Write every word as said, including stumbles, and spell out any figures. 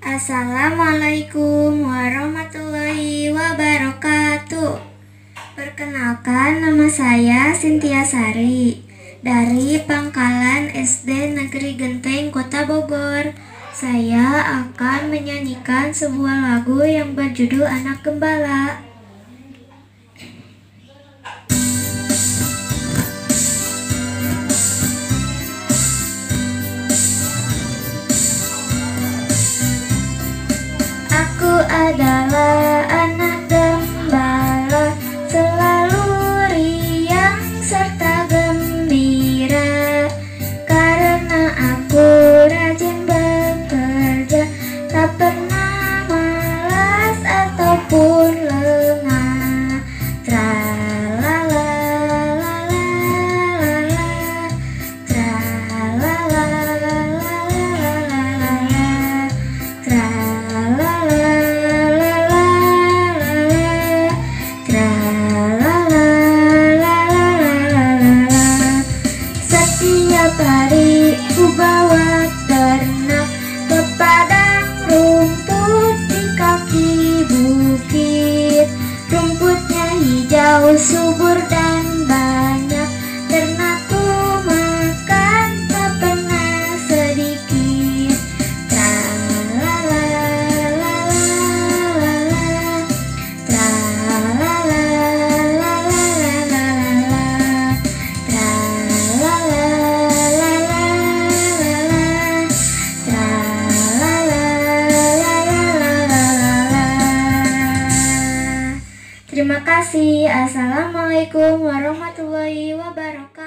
Assalamualaikum warahmatullahi wabarakatuh. Perkenalkan, nama saya Cynthia Sari dari Pangkalan S D Negeri Genteng, Kota Bogor. Saya akan menyanyikan sebuah lagu yang berjudul Anak Gembala. Aku adalah anak gembala, selalu riang serta gembira, karena aku rajin bekerja, tak pernah malas ataupun lengah. Tralalalala, tralalalala, setiap hari ku bawa ternak ke padang rumput di kaki bukit. Rumputnya hijau, subur dan banyak, ternakku makan tak pernah sedikit. Terima kasih. Assalamualaikum warahmatullahi wabarakatuh.